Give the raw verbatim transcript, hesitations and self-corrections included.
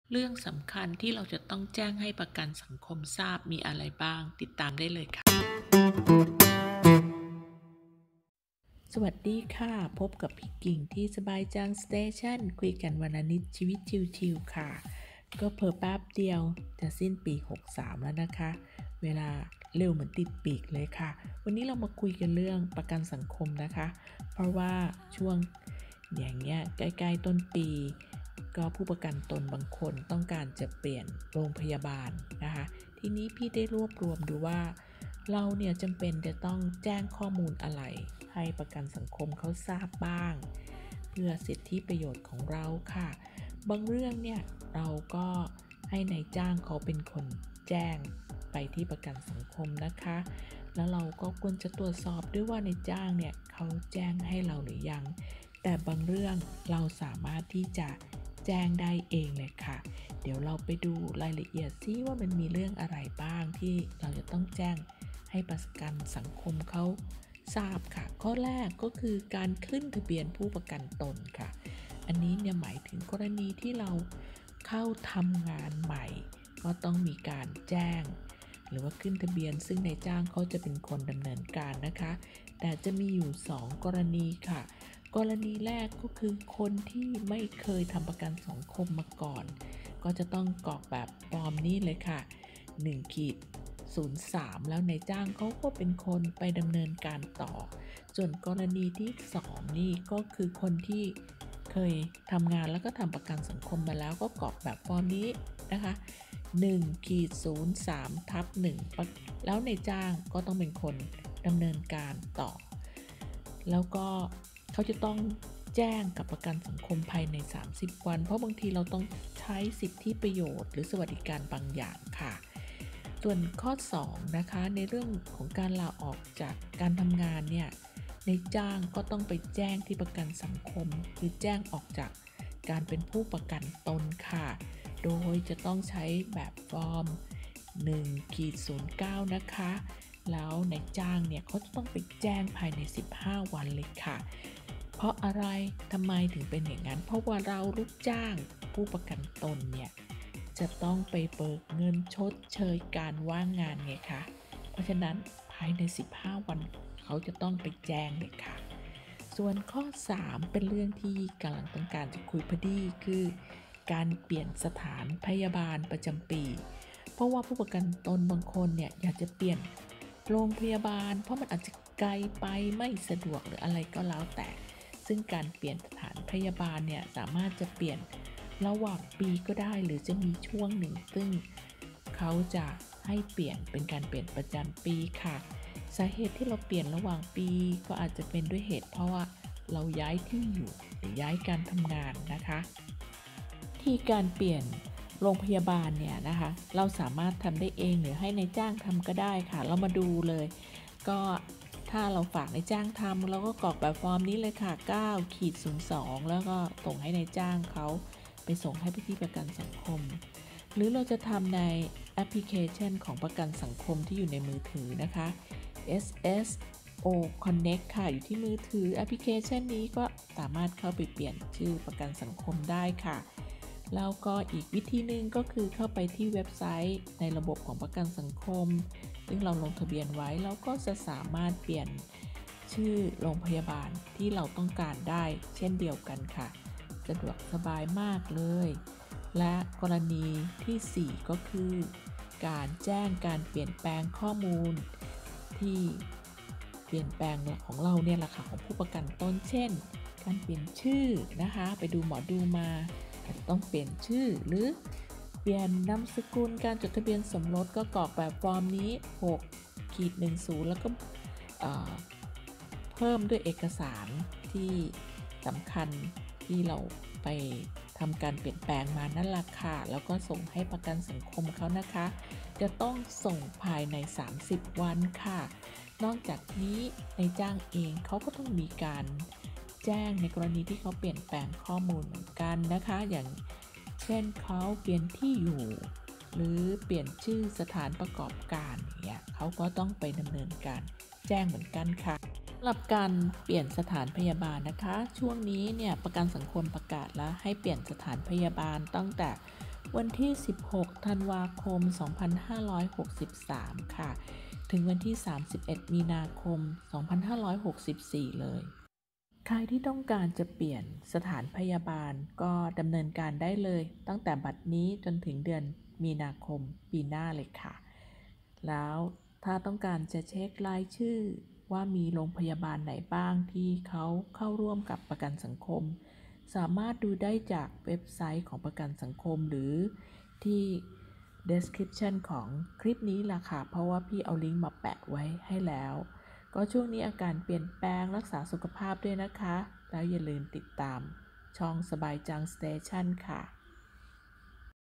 เรื่องสำคัญที่เราจะต้องแจ้งให้ประกันสังคมทราบมีอะไรบ้าง ติดตามได้เลยค่ะ สวัสดีค่ะ พบกับพี่กิ่งที่สบายจังสเตชันคุยกันวันละนิดชีวิตชิวๆค่ะ ก็เผลอแป๊บเดียวจะสิ้นปี หกสาม แล้วนะคะ เวลาเร็วเหมือนติดปีกเลยค่ะ วันนี้เรามาคุยกันเรื่องประกันสังคมนะคะ เพราะว่าช่วงอย่างเงี้ยใกล้ๆต้นปี ก็ผู้ประกันตนบางคนต้องการจะเปลี่ยนโรงพยาบาลนะคะ ทีนี้พี่ได้รวบรวมดูว่าเราเนี่ยจำเป็นจะต้องแจ้งข้อมูลอะไรให้ประกันสังคมเขาทราบบ้างเพื่อสิทธิประโยชน์ของเราค่ะบางเรื่องเนี่ยเราก็ให้นายจ้างเขาเป็นคนแจ้งไปที่ประกันสังคมนะคะแล้วเราก็ควรจะตรวจสอบด้วยว่านายจ้างเนี่ยเขาแจ้งให้เราหรือยังแต่บางเรื่องเราสามารถที่จะแจ้งได้เองเลยค่ะเดี๋ยวเราไปดูรายละเอียดซิว่ามันมีเรื่องอะไรบ้างที่เราจะต้องแจ้งให้ประกันสังคมเขาทราบค่ะข้อแรกก็คือการขึ้นทะเบียนผู้ประกันตนค่ะอันนี้เนี่ยหมายถึงกรณีที่เราเข้าทำงานใหม่ก็ต้องมีการแจ้งหรือว่าขึ้นทะเบียนซึ่งนายจ้างเขาจะเป็นคนดำเนินการนะคะแต่จะมีอยู่สองกรณีค่ะกรณีแรกก็คือคนที่ไม่เคยทำประกันสังคมมาก่อนก็จะต้องกรอกแบบฟอร์มนี้เลยค่ะหนึ่งขีดศูนย์สามแล้วนายจ้างเขาก็เป็นคนไปดำเนินการต่อส่วนกรณีที่สองนี่ก็คือคนที่เคยทำงานแล้วก็ทำประกันสังคมมาแล้วก็กรอกแบบฟอร์มนี้นะคะหนึ่งขีดศูนย์สามทับหนึ่งแล้วนายจ้างก็ต้องเป็นคนดำเนินการต่อแล้วก็เขาจะต้องแจ้งกับประกันสังคมภายในสามสิบวันเพราะบางทีเราต้องใช้สิทธิประโยชน์หรือสวัสดิการบางอย่างค่ะส่วนข้อสองนะคะในเรื่องของการลาออกจากการทำงานเนี่ยในจ้างก็ต้องไปแจ้งที่ประกันสังคมคือแจ้งออกจากการเป็นผู้ประกันตนค่ะโดยจะต้องใช้แบบฟอร์มหนึ่งศูนย์เก้านะคะแล้วในจ้างเนี่ยเขาจะต้องไปแจ้งภายในสิบห้าวันเลยค่ะเพราะอะไรทำไมถึงเป็นอย่างนั้นเพราะว่าเราลูกจ้างผู้ประกันตนเนี่ยจะต้องไปเบิกเงินชดเชยการว่างงานไงคะเพราะฉะนั้นภายในสิบห้าวันเขาจะต้องไปแจ้งเลยค่ะส่วนข้อสามเป็นเรื่องที่กำลังต้องการจะคุยพอดีคือการเปลี่ยนสถานพยาบาลประจำปีเพราะว่าผู้ประกันตนบางคนเนี่ยอยากจะเปลี่ยนโรงพยาบาลเพราะมันอาจจะไกลไปไม่สะดวกหรืออะไรก็แล้วแต่ซึ่งการเปลี่ยนสถานพยาบาลเนี่ยสามารถจะเปลี่ยนระหว่างปีก็ได้หรือจะมีช่วงหนึ่งซึ่งเขาจะให้เปลี่ยนเป็นการเปลี่ยนประจำปีค่ะสาเหตุที่เราเปลี่ยนระหว่างปีก็อาจจะเป็นด้วยเหตุเพราะว่าเราย้ายที่อยู่หรือย้ายการทำงานนะคะที่การเปลี่ยนโรงพยาบาลเนี่ยนะคะเราสามารถทำได้เองหรือให้นายจ้างทำก็ได้ค่ะเรามาดูเลยก็ถ้าเราฝากนายจ้างทำเราก็กรอกแบบฟอร์มนี้เลยค่ะเก้าขีดศูนย์สองแล้วก็ส่งให้นายจ้างเขาไปส่งให้ที่ประกันสังคมหรือเราจะทำในแอปพลิเคชันของประกันสังคมที่อยู่ในมือถือนะคะ เอส เอส โอ Connect ค่ะอยู่ที่มือถือแอปพลิเคชันนี้ก็สามารถเข้าไปเปลี่ยนชื่อประกันสังคมได้ค่ะแล้วก็อีกวิธีหนึ่งก็คือเข้าไปที่เว็บไซต์ในระบบของประกันสังคมซึ่งเราลงทะเบียนไว้แล้วก็จะสามารถเปลี่ยนชื่อโรงพยาบาลที่เราต้องการได้เช่นเดียวกันค่ะสะดวกสบายมากเลยและกรณีที่สี่ก็คือการแจ้งการเปลี่ยนแปลงข้อมูลที่เปลี่ยนแปลงของเราเนี่ยแหละค่ะของผู้ประกันตนเช่นการเปลี่ยนชื่อนะคะไปดูหมอดูมาอาจจะต้องเปลี่ยนชื่อหรือเปลี่ยนนามสกุลการจดทะเบียนสมรสก็กรอกแบบฟอร์มนี้หกขีดหนึ่งศูนย์แล้วก็เพิ่มด้วยเอกสารที่สำคัญที่เราไปทำการเปลี่ยนแปลงมานั่นแหละค่ะแล้วก็ส่งให้ประกันสังคมเขานะคะจะต้องส่งภายในสามสิบวันค่ะนอกจากนี้ในจ้างเองเขาก็ต้องมีการแจ้งในกรณีที่เขาเปลี่ยนแปลงข้อมูลเหมือนกันนะคะอย่างเช่นเขาเปลี่ยนที่อยู่หรือเปลี่ยนชื่อสถานประกอบการเนี่ยเขาก็ต้องไปดำเนินการแจ้งเหมือนกันค่ะสำหรับการเปลี่ยนสถานพยาบาลนะคะช่วงนี้เนี่ยประกันสังคมประกาศแล้วให้เปลี่ยนสถานพยาบาลตั้งแต่วันที่ สิบหก ธันวาคม สองพันห้าร้อยหกสิบสาม ค่ะ ถึงวันที่ สามสิบเอ็ด มีนาคม สองพันห้าร้อยหกสิบสี่ เลย ใครที่ต้องการจะเปลี่ยนสถานพยาบาลก็ดำเนินการได้เลยตั้งแต่บัดนี้จนถึงเดือนมีนาคมปีหน้าเลยค่ะ แล้วถ้าต้องการจะเช็ครายชื่อว่ามีโรงพยาบาลไหนบ้างที่เขาเข้าร่วมกับประกันสังคมสามารถดูได้จากเว็บไซต์ของประกันสังคมหรือที่ description ของคลิปนี้ล่ะค่ะเพราะว่าพี่เอาลิงก์มาแปะไว้ให้แล้วก็ช่วงนี้อาการเปลี่ยนแปลงรักษาสุขภาพด้วยนะคะแล้วอย่าลืมติดตามช่องสบายจังสเตชันค่ะ